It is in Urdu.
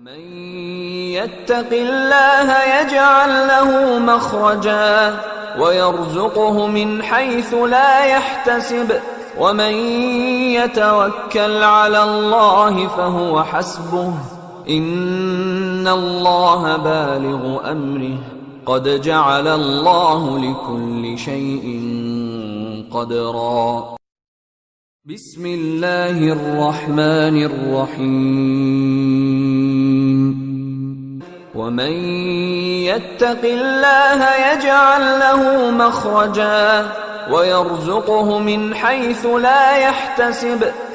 ومن يتق الله يجعل له مخرجا ويرزقه من حيث لا يحتسب ومن يتوكل على الله فهو حسبه إن الله بالغ أمره قد جعل الله لكل شيء قدرا. بسم الله الرحمن الرحيم. ومن يتق الله يجعل له مخرجا ويرزقه من حيث لا يحتسب